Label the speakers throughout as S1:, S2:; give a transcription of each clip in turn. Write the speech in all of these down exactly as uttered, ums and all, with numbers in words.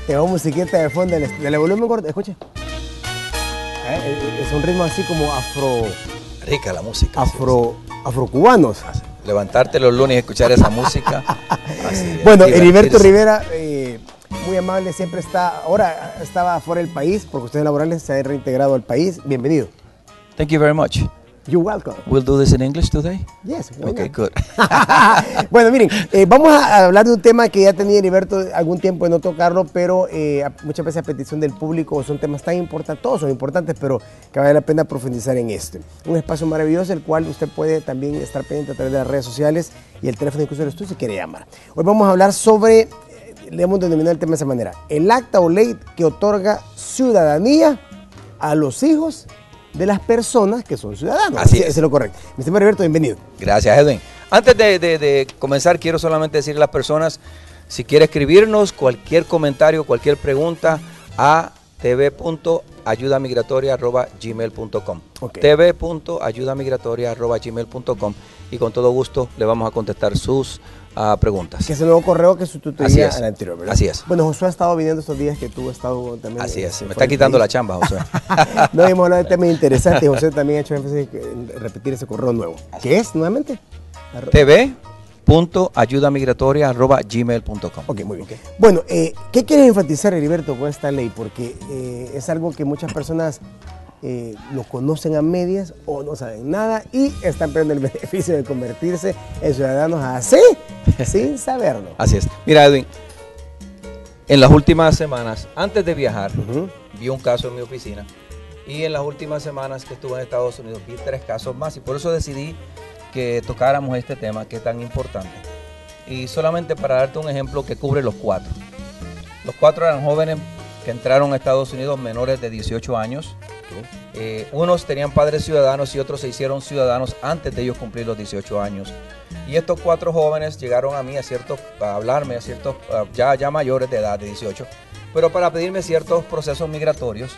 S1: Te va musiquita de fondo, del volumen corto, escuche. ¿Eh? Es un ritmo así como afro...
S2: Rica la música.
S1: Afro, sí, afrocubanos.
S2: Levantarte los lunes y escuchar esa música. Así,
S1: bueno, Heriberto Rivera, eh, muy amable, siempre está, ahora estaba fuera del país, por cuestiones laborales se ha reintegrado al país. Bienvenido.
S2: Thank you very much.
S1: You're welcome.
S2: We'll do this in English today?
S1: Yes.
S2: Okay, good.
S1: Bueno, miren, eh, vamos a hablar de un tema que ya tenía Heriberto algún tiempo de no tocarlo, pero eh, muchas veces a petición del público son temas tan importantes, todos son importantes, pero que vale la pena profundizar en este. Un espacio maravilloso, el cual usted puede también estar pendiente a través de las redes sociales y el teléfono incluso del estudio si quiere llamar. Hoy vamos a hablar sobre, eh, le hemos denominado el tema de esa manera, el acta o ley que otorga ciudadanía a los hijos de las personas que son ciudadanos.
S2: Así es.
S1: Eso es lo correcto. Mi estimado Heriberto, bienvenido.
S2: Gracias, Edwin. Antes de, de, de comenzar, quiero solamente decirle a las personas, si quiere escribirnos cualquier comentario, cualquier pregunta, a tv punto ayuda migratoria arroba gmail punto com. Okay. tv punto ayuda migratoria arroba gmail punto com y con todo gusto le vamos a contestar sus uh, preguntas.
S1: Que es el nuevo correo que sustituía al anterior, ¿verdad?
S2: Así es.
S1: Bueno, Josué ha estado viniendo estos días que tú has estado también.
S2: Así es, me está quitando la chamba, Josué.
S1: No, hemos hablado de temas interesantes. José también ha hecho énfasis en repetir ese correo nuevo. ¿Qué es nuevamente?
S2: tv punto ayuda migratoria arroba gmail punto com.
S1: Ok, muy bien. Okay. Bueno, eh, ¿qué quieres enfatizar, Heriberto, con esta ley? Porque eh, es algo que muchas personas eh, lo conocen a medias o no saben nada y están perdiendo el beneficio de convertirse en ciudadanos así, sin saberlo.
S2: Así es. Mira, Edwin, en las últimas semanas, antes de viajar, uh-huh. vi un caso en mi oficina y en las últimas semanas que estuve en Estados Unidos vi tres casos más y por eso decidí que tocáramos este tema que es tan importante. Y solamente para darte un ejemplo que cubre los cuatro. Los cuatro eran jóvenes que entraron a Estados Unidos menores de dieciocho años. Eh, unos tenían padres ciudadanos y otros se hicieron ciudadanos antes de ellos cumplir los dieciocho años. Y estos cuatro jóvenes llegaron a mí a, ciertos, a hablarme a ciertos uh, ya, ya mayores de edad, de dieciocho, pero para pedirme ciertos procesos migratorios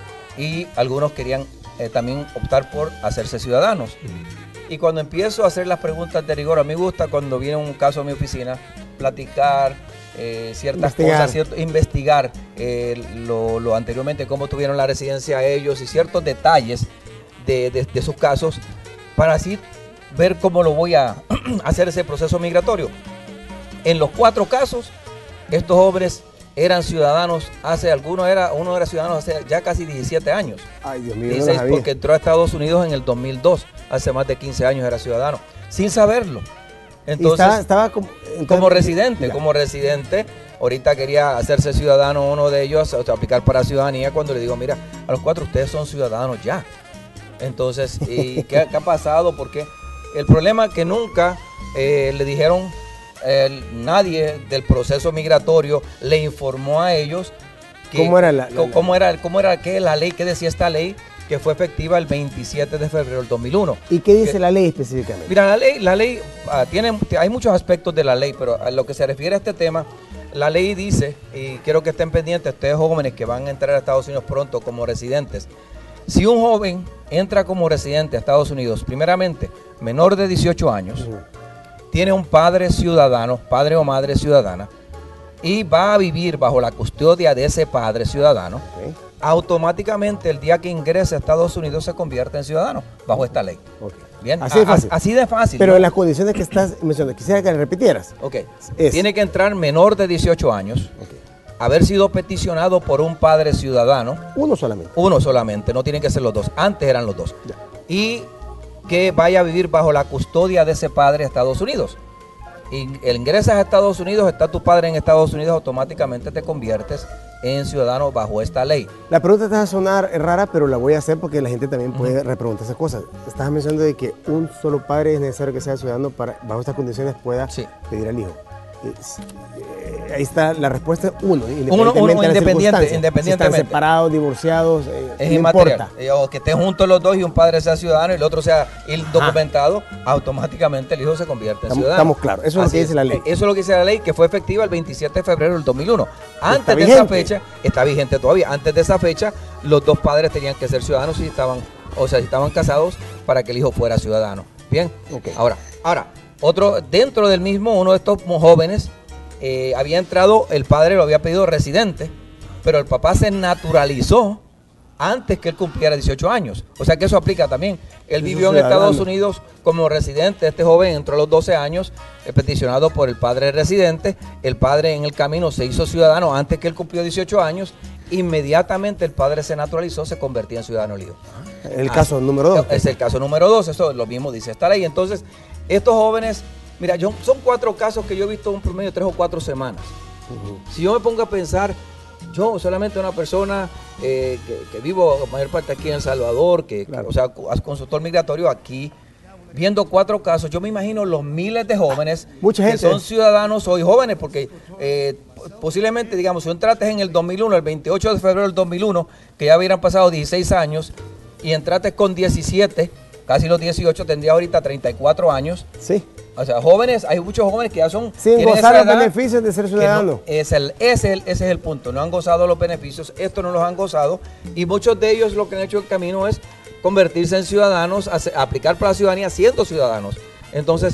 S2: y algunos querían eh, también optar por hacerse ciudadanos. Y cuando empiezo a hacer las preguntas de rigor, a mí me gusta cuando viene un caso a mi oficina, platicar eh, ciertas investigar. cosas, cierto, investigar eh, lo, lo anteriormente, cómo tuvieron la residencia ellos y ciertos detalles de, de, de sus casos, para así ver cómo lo voy a hacer ese proceso migratorio. En los cuatro casos, estos jóvenes eran ciudadanos hace, algunos era, uno era ciudadano hace ya casi diecisiete años.
S1: Ay, Dios mío,
S2: dieciséis, no porque entró a Estados Unidos en el dos mil dos, hace más de quince años era ciudadano, sin saberlo. Entonces,
S1: estaba, estaba como, entonces,
S2: como residente, ya. como residente, ahorita quería hacerse ciudadano uno de ellos, o sea, aplicar para ciudadanía, cuando le digo, mira, a los cuatro ustedes son ciudadanos ya. Entonces, ¿y qué, qué ha pasado? Porque el problema es que nunca eh, le dijeron, eh, nadie del proceso migratorio le informó a ellos que,
S1: ¿Cómo era la, la,
S2: cómo era, cómo era que la ley, qué decía esta ley, que fue efectiva el veintisiete de febrero del dos mil uno.
S1: ¿Y qué dice
S2: que,
S1: la ley específicamente?
S2: Mira, la ley, la ley uh, tiene, hay muchos aspectos de la ley, pero a lo que se refiere a este tema, la ley dice, y quiero que estén pendientes ustedes jóvenes que van a entrar a Estados Unidos pronto como residentes, si un joven entra como residente a Estados Unidos, primeramente, menor de dieciocho años, uh-huh. tiene un padre ciudadano, padre o madre ciudadana, y va a vivir bajo la custodia de ese padre ciudadano, okay. automáticamente el día que ingrese a Estados Unidos se convierte en ciudadano bajo esta ley.
S1: Okay.
S2: Bien,
S1: así de fácil.
S2: A, así de fácil.
S1: Pero
S2: ¿no?
S1: en las condiciones que estás mencionando, quisiera que le repitieras.
S2: Ok. Es. Tiene que entrar menor de dieciocho años, okay. haber sido peticionado por un padre ciudadano. Uno solamente. Uno solamente, no tienen que ser los dos. Antes eran los dos. Ya. Y que vaya a vivir bajo la custodia de ese padre a Estados Unidos. Y ingresas a Estados Unidos, está tu padre en Estados Unidos, automáticamente te conviertes en ciudadano bajo esta ley.
S1: La pregunta te va a sonar rara, pero la voy a hacer porque la gente también puede uh-huh. repreguntar esas cosas. Estás mencionando de que un solo padre es necesario que sea ciudadano para, bajo estas condiciones, pueda sí. pedir al hijo. Eh, ahí está la respuesta, uno, independientemente
S2: uno, uno
S1: de
S2: independiente, independientemente.
S1: Si están separados, divorciados, eh,
S2: es
S1: no
S2: inmaterial.
S1: importa.
S2: O que estén juntos los dos y un padre sea ciudadano y el otro sea documentado, ah. automáticamente el hijo se convierte en
S1: estamos,
S2: ciudadano.
S1: Estamos claros, eso es lo que dice la ley.
S2: Eso es lo que dice la ley, que fue efectiva el veintisiete de febrero del dos mil uno. Antes de esa fecha, está vigente todavía, antes de esa fecha, los dos padres tenían que ser ciudadanos si estaban, o sea, si estaban casados para que el hijo fuera ciudadano. Bien, okay. ahora, ahora, otro, dentro del mismo, uno de estos jóvenes eh, había entrado, el padre lo había pedido residente, pero el papá se naturalizó antes que él cumpliera dieciocho años. O sea que eso aplica también. Él vivió en Estados Unidos como residente. Este joven entró a los doce años, eh, peticionado por el padre residente. El padre en el camino se hizo ciudadano antes que él cumplió dieciocho años. Inmediatamente el padre se naturalizó, se convertía en ciudadano lío.
S1: El caso ah, número dos.
S2: Es el caso número dos. Eso lo mismo dice esta ley. Entonces, estos jóvenes, mira, yo, son cuatro casos que yo he visto un promedio de tres o cuatro semanas. Uh-huh. Si yo me pongo a pensar, yo solamente una persona eh, que, que vivo la mayor parte aquí en El Salvador, que, claro. que o sea, consultor migratorio aquí, viendo cuatro casos, yo me imagino los miles de jóvenes
S1: Mucha
S2: que
S1: gente.
S2: son ciudadanos hoy, jóvenes, porque eh, posiblemente, digamos, si entraste en el dos mil uno, el veintiocho de febrero del dos mil uno, que ya hubieran pasado dieciséis años, y entraste con diecisiete, casi los dieciocho, tendría ahorita treinta y cuatro años.
S1: Sí.
S2: O sea, jóvenes, hay muchos jóvenes que ya son...
S1: Sin gozar los beneficios de ser ciudadano.
S2: No, es el, ese, es el, ese es el punto, no han gozado los beneficios, estos no los han gozado, y muchos de ellos lo que han hecho el camino es convertirse en ciudadanos, a, a aplicar para la ciudadanía siendo ciudadanos. Entonces,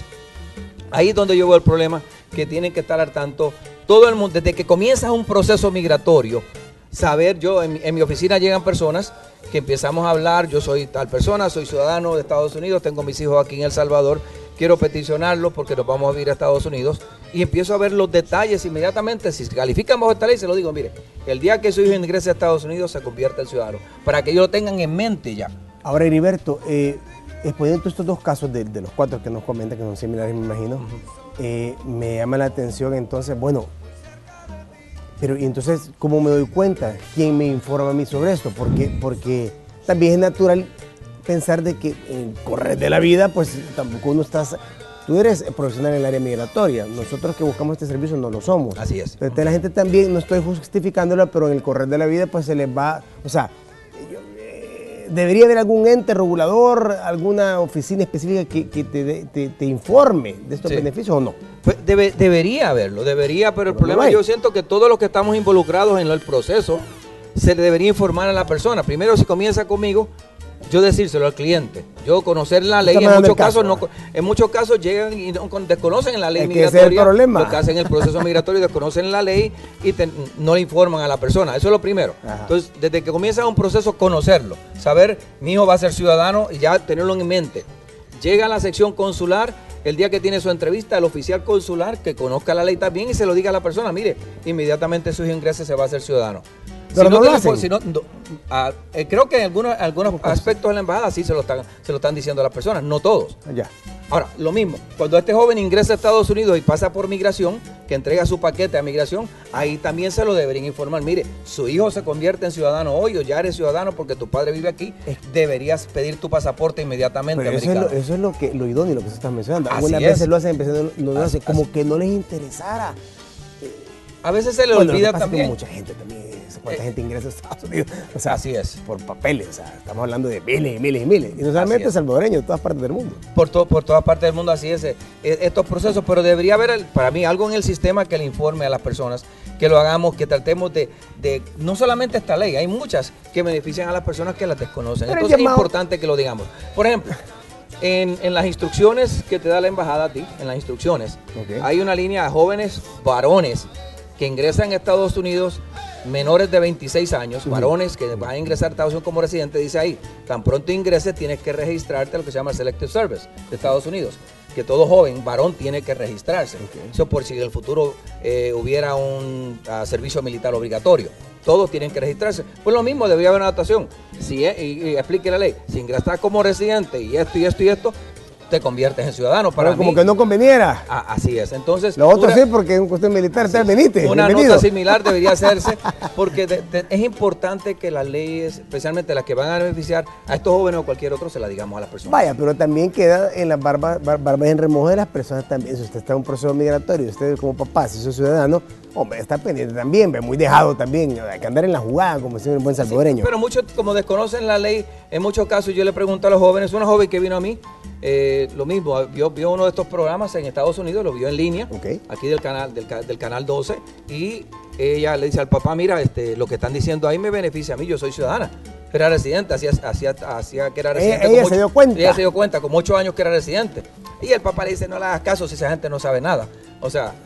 S2: ahí es donde yo veo el problema, que tienen que estar al tanto todo el mundo, desde que comienza un proceso migratorio, saber, yo en, en mi oficina llegan personas que empezamos a hablar, yo soy tal persona, soy ciudadano de Estados Unidos, tengo mis hijos aquí en El Salvador, quiero peticionarlos porque nos vamos a vivir a Estados Unidos, y empiezo a ver los detalles inmediatamente. Si califican bajo esta ley, se lo digo, mire, el día que su hijo ingrese a Estados Unidos se convierte en ciudadano, para que ellos lo tengan en mente ya.
S1: Ahora, Heriberto, eh, exponiendo estos dos casos de, de los cuatro que nos comentan, que son similares, me imagino, uh-huh. eh, me llama la atención entonces, bueno, pero y entonces, ¿cómo me doy cuenta? ¿Quién me informa a mí sobre esto? Porque, porque también es natural pensar de que en correr de la vida, pues tampoco uno está... Tú eres profesional en el área migratoria, nosotros que buscamos este servicio no lo somos.
S2: Así es.
S1: Entonces la gente también, no estoy justificándola, pero en el correr de la vida pues se les va, o sea, yo, eh, debería haber algún ente regulador, alguna oficina específica que, que te, te, te informe de estos sí. beneficios, ¿o no?
S2: Pues debe, debería haberlo, debería, pero el pero problema no yo siento que todos los que estamos involucrados en el proceso se le debería informar a la persona. Primero, si comienza conmigo, yo decírselo al cliente, yo conocer la ley, en muchos casos no, en muchos casos llegan y no, desconocen la ley
S1: es
S2: migratoria,
S1: que es el problema.
S2: Lo que hacen el proceso migratorio, desconocen la ley y te, no le informan a la persona, eso es lo primero. Ajá. Entonces, desde que comienza un proceso, conocerlo, saber, mi hijo va a ser ciudadano y ya tenerlo en mente. Llega a la sección consular, el día que tiene su entrevista, el oficial consular que conozca la ley también y se lo diga a la persona, mire, inmediatamente sus ingresos se va a hacer ciudadano.
S1: Pero
S2: si no,
S1: no lo hacen.
S2: Si no, no, uh, eh, creo que en algunos, algunos aspectos de la embajada sí se lo, están, se lo están diciendo a las personas, no todos.
S1: Ya.
S2: Ahora, lo mismo, cuando este joven ingresa a Estados Unidos y pasa por migración, que entrega su paquete a migración, ahí también se lo deberían informar. Mire, su hijo se convierte en ciudadano hoy o ya eres ciudadano porque tu padre vive aquí, deberías pedir tu pasaporte inmediatamente.
S1: Pero eso,
S2: americano.
S1: Es lo, eso es lo que lo idóneo, lo que se está mencionando.
S2: Así
S1: Algunas
S2: es.
S1: veces lo hacen, empezando, no lo hacen, como
S2: así.
S1: que no les interesara.
S2: A veces se le
S1: bueno,
S2: olvida
S1: lo que pasa
S2: también.
S1: Es que mucha gente también, cuánta eh, gente ingresa a Estados Unidos. O sea,
S2: así es.
S1: Por papeles, o sea, estamos hablando de miles y miles y miles. Y no solamente salvadoreños, de todas partes del mundo.
S2: Por, to, por todas partes del mundo, así es, eh, estos procesos, pero debería haber, para mí, algo en el sistema que le informe a las personas, que lo hagamos, que tratemos de, de no solamente esta ley, hay muchas que benefician a las personas que las desconocen. Pero entonces llamado... es importante que lo digamos. Por ejemplo, en, en las instrucciones que te da la embajada a ti, en las instrucciones, okay. hay una línea de jóvenes varones que ingresan a Estados Unidos, menores de veintiséis años, uh-huh. varones que van a ingresar a Estados Unidos como residente, dice ahí, tan pronto ingreses tienes que registrarte a lo que se llama Selective Service de Estados Unidos, que todo joven, varón, tiene que registrarse. Okay. Eso por si en el futuro eh, hubiera un uh, servicio militar obligatorio. Todos tienen que registrarse. Pues lo mismo, debería haber una adaptación. Si es, y, y explique la ley, si ingresas como residente y esto y esto y esto, te conviertes en ciudadano. Para
S1: Pero como
S2: mí,
S1: que no conveniera.
S2: Ah, así es. Entonces,
S1: lo otro una, sí, porque es un cuestión militar. Te veniste.
S2: Una
S1: bienvenido.
S2: nota similar debería hacerse, porque de, de, es importante que las leyes, especialmente las que van a beneficiar a estos jóvenes o cualquier otro, se las digamos a las personas.
S1: Vaya, pero también queda en las barbas, bar, barbas en remojo de las personas también. Si usted está en un proceso migratorio, usted como papá, si es ciudadano, hombre, está pendiente también, ve muy dejado también. Hay que andar en la jugada, como decía un buen salvadoreño.
S2: Sí, pero muchos, como desconocen la ley, en muchos casos yo le pregunto a los jóvenes, una joven que vino a mí, eh, lo mismo, vio, vio uno de estos programas en Estados Unidos, lo vio en línea, okay. aquí del canal, del, del canal doce, y ella le dice al papá, mira, este, lo que están diciendo ahí me beneficia a mí, yo soy ciudadana. Era residente, hacía, hacía, hacía que era residente.
S1: Ella, ella se dio cuenta.
S2: Ella se dio cuenta, como ocho años que era residente. Y el papá le dice, no le hagas caso si esa gente no sabe nada. O sea,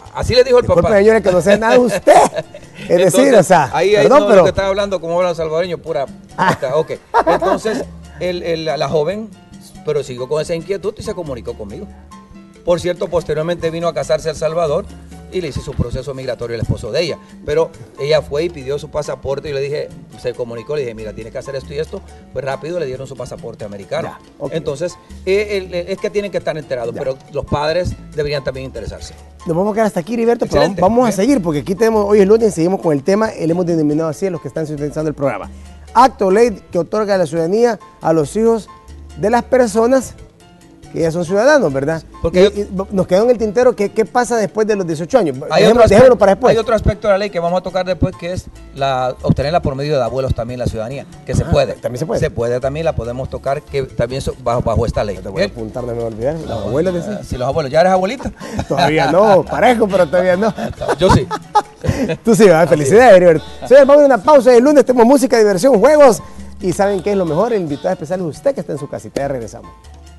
S2: así le dijo el
S1: Disculpe,
S2: papá.
S1: señores, que no sé nada de usted. Es
S2: Entonces,
S1: decir, o sea,
S2: ahí, ahí
S1: perdón,
S2: no,
S1: pero...
S2: lo que estaba hablando, como hablan salvadoreños, pura...
S1: Ah.
S2: Ok, entonces, el, el, la joven, pero siguió con esa inquietud y se comunicó conmigo. Por cierto, posteriormente vino a casarse a El Salvador y le hice su proceso migratorio al esposo de ella. Pero ella fue y pidió su pasaporte y le dije, se comunicó, le dije, mira, tienes que hacer esto y esto. Pues rápido le dieron su pasaporte americano. Ya, okay. Entonces, eh, eh, es que tienen que estar enterados, ya. Pero los padres deberían también interesarse.
S1: Nos vamos a quedar hasta aquí, Heriberto, pero vamos, vamos a seguir porque aquí tenemos, hoy es lunes y seguimos con el tema, le hemos denominado así a los que están sintonizando el programa. Acto o ley que otorga la ciudadanía a los hijos de las personas que ya son ciudadanos, ¿verdad? Porque y, y nos quedó en el tintero que qué pasa después de los dieciocho años.
S2: Hay
S1: Dejémoslo,
S2: otro,
S1: dejémoslo para después.
S2: Hay otro aspecto de la ley que vamos a tocar después, que es la obtenerla por medio de abuelos también, la ciudadanía, que se ah, puede.
S1: También se puede.
S2: Se puede también, la podemos tocar, que también so, bajo, bajo esta ley.
S1: No te voy a apuntar, no me voy a olvidar. Los no, abuelos decían.
S2: Uh, si los abuelos, ¿ya eres abuelita?
S1: Todavía no, parejo, pero todavía no.
S2: Yo sí.
S1: Tú sí, ¿verdad? Felicidades, Heriberto. Señores, vamos a una pausa. El lunes tenemos música, diversión, juegos. Y ¿saben qué es lo mejor? El invitado especial es usted que está en su casita. Ya regresamos.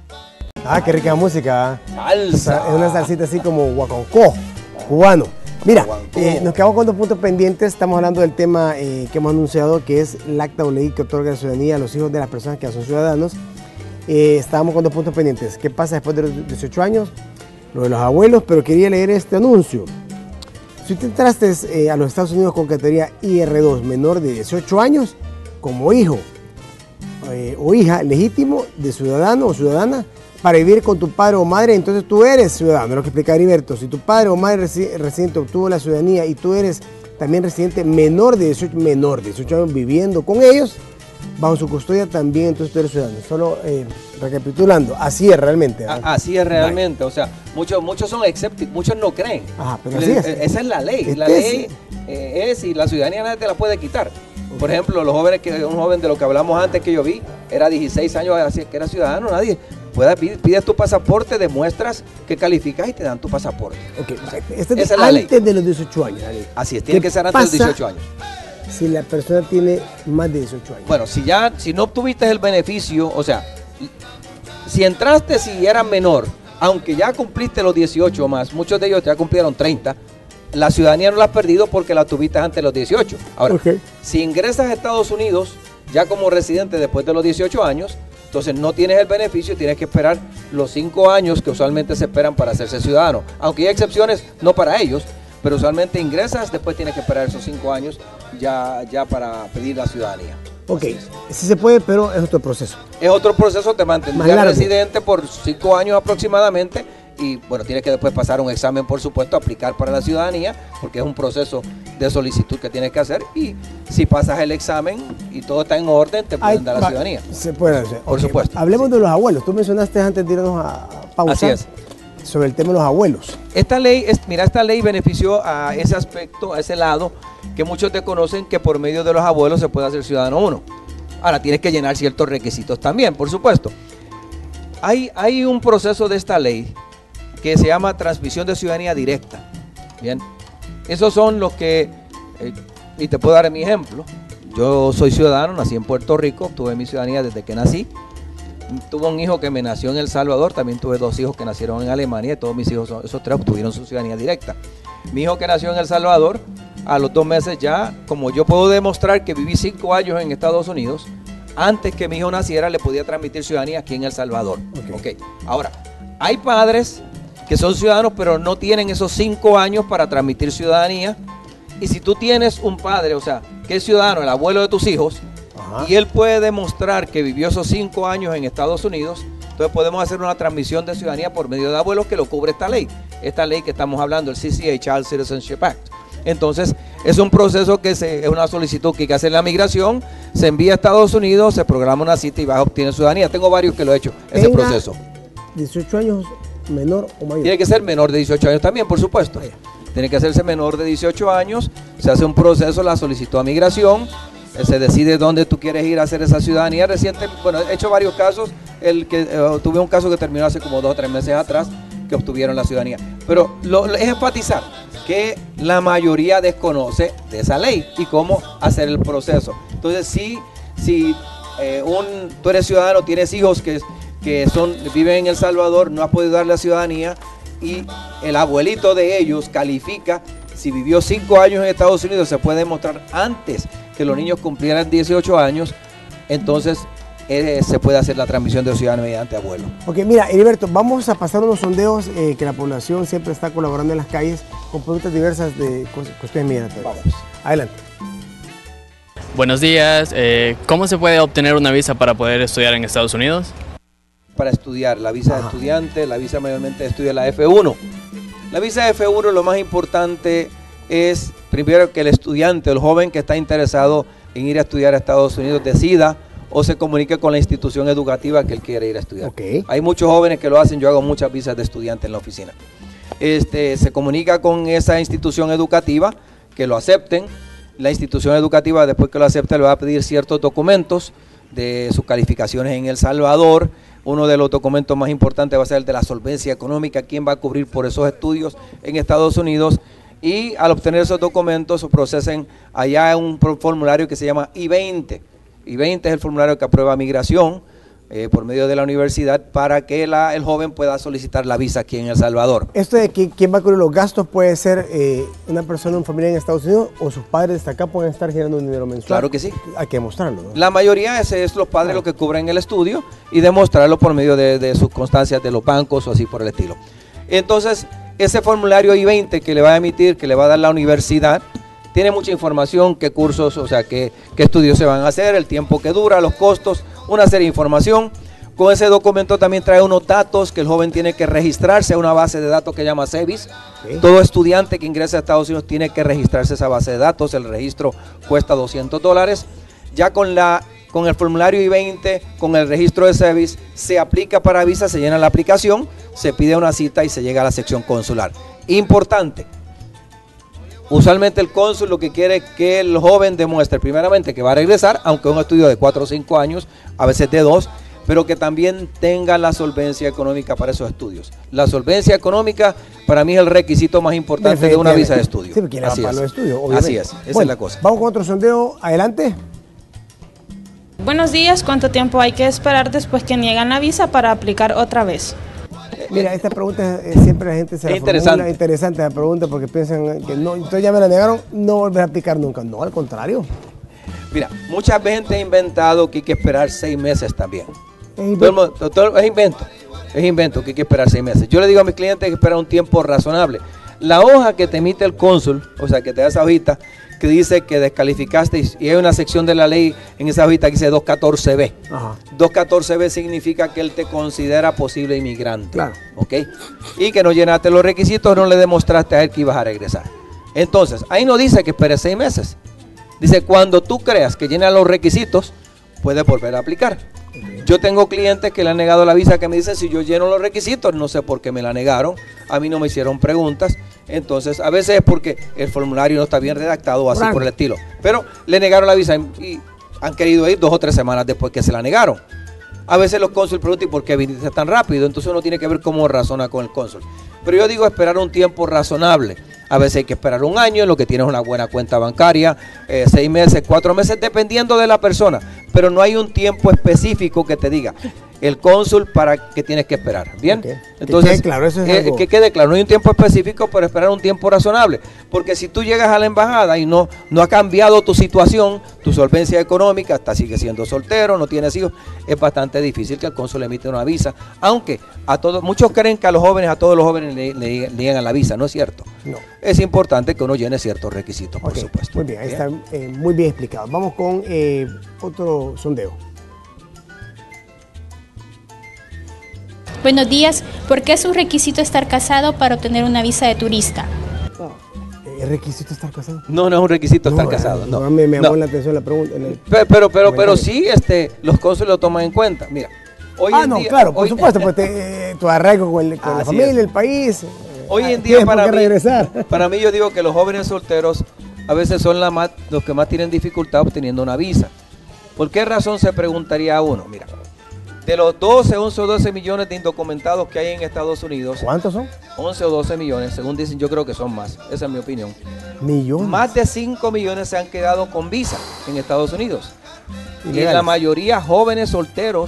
S1: Ah, qué rica música.
S2: Salsa.
S1: Es una salsita así como guacancó, cubano. Mira, eh, nos quedamos con dos puntos pendientes. Estamos hablando del tema eh, que hemos anunciado, que es el acta o ley que otorga la ciudadanía a los hijos de las personas que ya son ciudadanos. Eh, estábamos con dos puntos pendientes. ¿Qué pasa después de los dieciocho años? Lo de los abuelos, pero quería leer este anuncio. Si tú entraste eh, a los Estados Unidos con categoría I R dos menor de dieciocho años, como hijo eh, o hija legítimo de ciudadano o ciudadana, para vivir con tu padre o madre, entonces tú eres ciudadano, lo que explica Heriberto. Si tu padre o madre residente obtuvo la ciudadanía y tú eres también residente menor de dieciocho, menor de dieciocho años viviendo con ellos, bajo su custodia también, entonces tú eres ciudadano. Solo eh, recapitulando, así es realmente. ¿Verdad?
S2: Así es realmente, o sea, muchos, muchos son escépticos, muchos no creen.
S1: Ajá, pero así es.
S2: Esa es la ley,
S1: este
S2: la ley eh, es y la ciudadanía nadie te la puede quitar. Por ejemplo, los jóvenes, que un joven de lo que hablamos antes que yo vi, era dieciséis años, que era ciudadano, nadie. Puedes, pides tu pasaporte, demuestras que calificas y te dan tu pasaporte.
S1: Okay. Este es, es antes ley. de los dieciocho años. La ley.
S2: Así es, tiene que ser antes de los dieciocho años.
S1: Si la persona tiene más de dieciocho años.
S2: Bueno, si ya, si no obtuviste el beneficio, o sea, si entraste si eras menor, aunque ya cumpliste los dieciocho o más, muchos de ellos ya cumplieron treinta, la ciudadanía no la has perdido porque la tuviste antes de los dieciocho. Ahora, okay. Si ingresas a Estados Unidos ya como residente después de los dieciocho años, entonces no tienes el beneficio y tienes que esperar los cinco años que usualmente se esperan para hacerse ciudadano. Aunque hay excepciones, no para ellos, pero usualmente ingresas, después tienes que esperar esos cinco años ya, ya para pedir la ciudadanía.
S1: Ok, sí se puede, pero es otro proceso.
S2: Es otro proceso, te mantendrías residente por cinco años aproximadamente y bueno, tienes que después pasar un examen, por supuesto, aplicar para la ciudadanía, porque es un proceso de solicitud que tienes que hacer y si pasas el examen y todo está en orden, te pueden Ay, dar la ciudadanía.
S1: Se puede hacer.
S2: Por okay. supuesto.
S1: Hablemos
S2: sí.
S1: de los abuelos. Tú mencionaste antes de irnos a pausar.
S2: Así es.
S1: Sobre el tema de los abuelos.
S2: Esta ley, es, mira, esta ley benefició a ese aspecto, a ese lado, que muchos desconocen que por medio de los abuelos se puede hacer ciudadano uno. Ahora, tienes que llenar ciertos requisitos también, por supuesto. Hay, hay un proceso de esta ley que se llama transmisión de ciudadanía directa. Bien, esos son los que, eh, y te puedo dar mi ejemplo. Yo soy ciudadano, nací en Puerto Rico, tuve mi ciudadanía desde que nací. Tuve un hijo que me nació en El Salvador, también tuve dos hijos que nacieron en Alemania, y todos mis hijos, esos tres, obtuvieron su ciudadanía directa. Mi hijo que nació en El Salvador, a los dos meses ya, como yo puedo demostrar que viví cinco años en Estados Unidos, antes que mi hijo naciera le podía transmitir ciudadanía aquí en El Salvador. Okay. Okay. Ahora, hay padres que son ciudadanos pero no tienen esos cinco años para transmitir ciudadanía, y si tú tienes un padre, o sea, que es ciudadano, el abuelo de tus hijos, ajá, y él puede demostrar que vivió esos cinco años en Estados Unidos, entonces podemos hacer una transmisión de ciudadanía por medio de abuelos que lo cubre esta ley, esta ley que estamos hablando, el C C A, Child Citizenship Act. Entonces, es un proceso que se, es una solicitud que hay que hacer en la migración, se envía a Estados Unidos, se programa una cita y vas a obtener ciudadanía. Tengo varios que lo he hecho, ese
S1: Tenga
S2: proceso.
S1: dieciocho años menor o mayor.
S2: Tiene que ser menor de dieciocho años también, por supuesto. Vaya. Tiene que hacerse menor de dieciocho años, se hace un proceso, la solicitud a migración, se decide dónde tú quieres ir a hacer esa ciudadanía reciente. Bueno, he hecho varios casos, el que eh, tuve un caso que terminó hace como dos o tres meses atrás, que obtuvieron la ciudadanía. Pero lo, lo, es enfatizar que la mayoría desconoce de esa ley y cómo hacer el proceso. Entonces, si, si eh, un, tú eres ciudadano, tienes hijos que, que son, viven en El Salvador, no has podido darle la ciudadanía, y el abuelito de ellos califica. Si vivió cinco años en Estados Unidos, se puede demostrar antes que los niños cumplieran dieciocho años, entonces eh, se puede hacer la transmisión de ciudadanía mediante abuelo.
S1: Ok, mira, Heriberto, vamos a pasar unos sondeos eh, que la población siempre está colaborando en las calles con preguntas diversas de cuestiones migratorias. Vamos. Adelante.
S3: Buenos días, eh, ¿cómo se puede obtener una visa para poder estudiar en Estados Unidos?
S2: Para estudiar, la visa
S1: Ajá.
S2: de estudiante, la visa mayormente de estudio, la F uno. La visa F uno, lo más importante es, primero, que el estudiante, el joven que está interesado en ir a estudiar a Estados Unidos, decida o se comunique con la institución educativa que él quiere ir a estudiar.
S1: Okay.
S2: Hay muchos jóvenes que lo hacen, yo hago muchas visas de estudiante en la oficina. Este, se comunica con esa institución educativa, que lo acepten. La institución educativa, después que lo acepte, le va a pedir ciertos documentos de sus calificaciones en El Salvador. Uno de los documentos más importantes va a ser el de la solvencia económica, quién va a cubrir por esos estudios en Estados Unidos, y al obtener esos documentos procesen allá un formulario que se llama I veinte. I veinte es el formulario que aprueba migración eh, por medio de la universidad para que la, el joven pueda solicitar la visa aquí en El Salvador.
S1: Esto de que, quién va a cubrir los gastos puede ser eh, una persona, un familiar en Estados Unidos, o sus padres de acá pueden estar generando un dinero mensual.
S2: Claro que sí.
S1: Hay que demostrarlo, ¿no?
S2: La mayoría ese es los padres los que cubren el estudio y demostrarlo por medio de, de sus constancias de los bancos o así por el estilo. Entonces, ese formulario I veinte que le va a emitir, que le va a dar la universidad, tiene mucha información, qué cursos, o sea, qué, qué estudios se van a hacer, el tiempo que dura, los costos, una serie de información. Con ese documento también trae unos datos que el joven tiene que registrarse a una base de datos que llama SEVIS. Okay. Todo estudiante que ingrese a Estados Unidos tiene que registrarse a esa base de datos, el registro cuesta doscientos dólares. Ya con, la, con el formulario I veinte, con el registro de SEVIS, se aplica para visa, se llena la aplicación, se pide una cita y se llega a la sección consular. Importante. Usualmente el cónsul lo que quiere es que el joven demuestre primeramente que va a regresar, aunque es un estudio de cuatro o cinco años, a veces de dos, pero que también tenga la solvencia económica para esos estudios. La solvencia económica para mí es el requisito más importante de una visa de estudio.
S1: Sí, porque
S2: Así
S1: para
S2: es.
S1: los estudios, obviamente.
S2: Así es, esa
S1: bueno,
S2: es la cosa.
S1: Vamos con otro sondeo, adelante.
S4: Buenos días, ¿cuánto tiempo hay que esperar después que niegan la visa para aplicar otra vez?
S1: Mira, esta pregunta eh, siempre la gente se la
S2: interesante.
S1: formula, interesante la pregunta porque piensan que no, entonces ya me la negaron, no volver a aplicar nunca. No, al contrario.
S2: Mira, mucha gente ha inventado que hay que esperar seis meses también.
S1: Es invento.
S2: Todo el mundo, todo, es invento, es invento que hay que esperar seis meses. Yo le digo a mis clientes que esperar un tiempo razonable. La hoja que te emite el cónsul, o sea, que te da esa hojita, que dice que descalificaste, y hay una sección de la ley en esa hojita que dice dos catorce B.
S1: Ajá.
S2: dos catorce B significa que él te considera posible inmigrante.
S1: Claro.
S2: ¿Ok? Y que no llenaste los requisitos, no le demostraste a él que ibas a regresar. Entonces, ahí no dice que esperes seis meses. Dice, cuando tú creas que llena los requisitos, puedes volver a aplicar. Yo tengo clientes que le han negado la visa que me dicen, si yo lleno los requisitos, no sé por qué me la negaron, a mí no me hicieron preguntas. Entonces, a veces es porque el formulario no está bien redactado o así
S1: Frank.
S2: por el estilo. Pero le negaron la visa y han querido ir dos o tres semanas después que se la negaron. A veces los cónsules preguntan, ¿y por qué viniste tan rápido? Entonces uno tiene que ver cómo razona con el cónsul. Pero yo digo esperar un tiempo razonable. A veces hay que esperar un año en lo que tienes una buena cuenta bancaria, eh, seis meses, cuatro meses, dependiendo de la persona. Pero no hay un tiempo específico que te diga el cónsul para que tienes que esperar. ¿Bien?
S1: Okay.
S2: Entonces,
S1: que quede claro, eso es
S2: eh,
S1: algo...
S2: que quede claro, no hay un tiempo específico, pero esperar un tiempo razonable. Porque si tú llegas a la embajada y no, no ha cambiado tu situación, tu solvencia económica, hasta sigue siendo soltero, no tienes hijos, es bastante difícil que el cónsul emite una visa. Aunque a todos, muchos creen que a los jóvenes, a todos los jóvenes le, le, le niegan la visa, no es cierto.
S1: No.
S2: Es importante que uno llene ciertos requisitos, por
S1: Okay,
S2: supuesto.
S1: muy bien, ahí
S2: ¿Bien?
S1: está eh, muy bien explicado. Vamos con eh, otro sondeo.
S5: Buenos días, ¿por qué es un requisito estar casado para obtener una visa de turista?
S1: ¿Es requisito estar casado?
S2: No, no es un requisito
S1: No,
S2: estar
S1: eh,
S2: casado. No,
S1: no, me, me llamó
S2: no.
S1: la atención la pregunta. En el...
S2: Pero, pero, pero, pero
S1: comentario.
S2: sí, este, los cónsules lo toman en cuenta. Mira, hoy
S1: ah,
S2: en
S1: no,
S2: día,
S1: claro, por
S2: hoy-
S1: supuesto, pues te, eh, tu arraigo con, el- con la
S2: Así
S1: familia,
S2: es.
S1: el país. eh,
S2: Hoy
S1: ah,
S2: en día
S1: tienes por
S2: para
S1: qué
S2: mí,
S1: regresar.
S2: para mí yo digo que los jóvenes solteros a veces son la más, los que más tienen dificultad obteniendo una visa. ¿Por qué razón se preguntaría uno? Mira, de los doce, once o doce millones de indocumentados que hay en Estados Unidos,
S1: ¿Cuántos son?
S2: once o doce millones, según dicen, yo creo que son más, esa es mi opinión.
S1: Millones.
S2: Más de cinco millones se han quedado con visa en Estados Unidos. Y
S1: Ilegales.
S2: la mayoría jóvenes solteros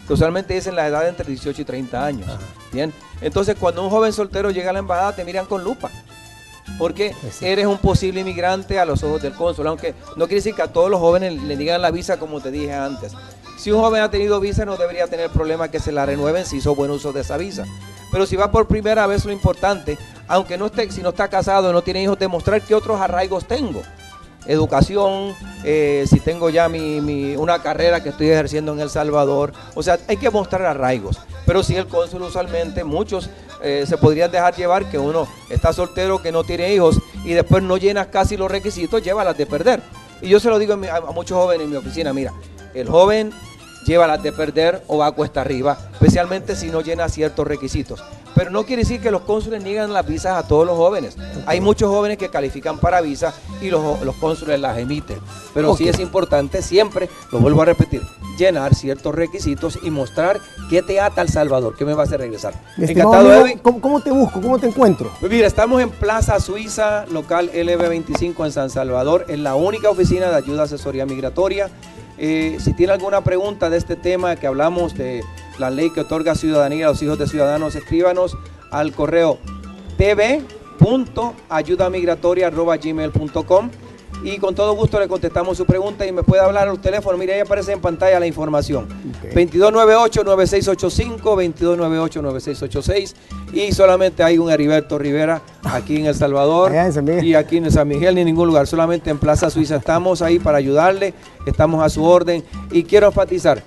S2: que usualmente es en la edad entre dieciocho y treinta años. Ajá. Bien, entonces cuando un joven soltero llega a la embajada te miran con lupa, porque sí. eres un posible inmigrante a los ojos del cónsul, aunque no quiere decir que a todos los jóvenes le digan la visa, como te dije antes. Si un joven ha tenido visa, no debería tener problema que se la renueven si hizo buen uso de esa visa. Pero si va por primera vez, lo importante, aunque no esté, si no está casado, no tiene hijos, demostrar qué otros arraigos tengo. Educación, eh, si tengo ya mi, mi, una carrera que estoy ejerciendo en El Salvador. O sea, hay que mostrar arraigos. Pero si el cónsul usualmente, muchos eh, se podrían dejar llevar que uno está soltero, que no tiene hijos y después no llena casi los requisitos, llévalas de perder. Y yo se lo digo a, mi, a muchos jóvenes en mi oficina, mira, el joven llévalas de perder o va a cuesta arriba, especialmente si no llena ciertos requisitos. Pero no quiere decir que los cónsules niegan las visas a todos los jóvenes. Hay muchos jóvenes que califican para visa y los, los cónsules las emiten. Pero okay. sí es importante siempre, lo vuelvo a repetir, llenar ciertos requisitos y mostrar qué te ata a El Salvador, qué me va a hacer regresar.
S1: Encantado, amigo, ¿cómo, ¿Cómo te busco? ¿Cómo te encuentro?
S2: Pues mira, estamos en Plaza Suiza, local L B veinticinco en San Salvador, en la única oficina de ayuda asesoría migratoria. Eh, si tiene alguna pregunta de este tema que hablamos de la ley que otorga ciudadanía a los hijos de ciudadanos, escríbanos al correo t v punto ayuda migratoria arroba gmail punto com y con todo gusto le contestamos su pregunta y me puede hablar a los teléfonos. Mire, ahí aparece en pantalla la información. Okay. veintidós noventa y ocho, noventa y seis ochenta y cinco, veintidós noventa y ocho, noventa y seis ochenta y seis y solamente hay un Heriberto Rivera aquí en El Salvador en y aquí en San Miguel ni en ningún lugar, solamente en Plaza Suiza. Estamos ahí para ayudarle, estamos a su orden y quiero enfatizar,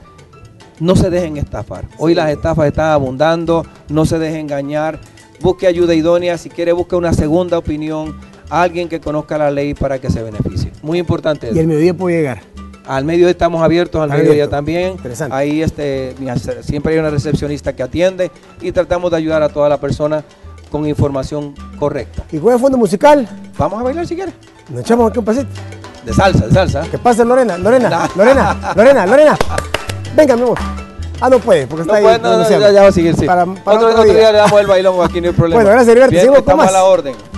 S2: no se dejen estafar. Hoy las estafas están abundando, no se dejen engañar, busque ayuda idónea, si quiere busque una segunda opinión, alguien que conozca la ley para que se beneficie. Muy importante.
S1: ¿Y el mediodía puede llegar?
S2: Al mediodía estamos abiertos, al
S1: Abierto.
S2: mediodía también.
S1: Interesante.
S2: Ahí este, siempre hay una recepcionista que atiende y tratamos de ayudar a toda la persona con información correcta.
S1: ¿Y juega fondo musical?
S2: Vamos a bailar si quieres.
S1: Nos echamos aquí un pasito.
S2: De salsa, de salsa.
S1: ¿Qué pasa, Lorena? Lorena, no. Lorena, Lorena, Lorena. Venga, mi amor. Ah, no puede, porque
S2: no
S1: está
S2: puede,
S1: ahí.
S2: No, no, ya, ya va a seguir, sí.
S1: Para, para
S2: otro,
S1: otro,
S2: otro
S1: día.
S2: día le damos el bailón, aquí no hay problema.
S1: Bueno, gracias, Heriberto.
S2: Bien,
S1: Seguimos con
S2: estamos
S1: más.
S2: a la orden.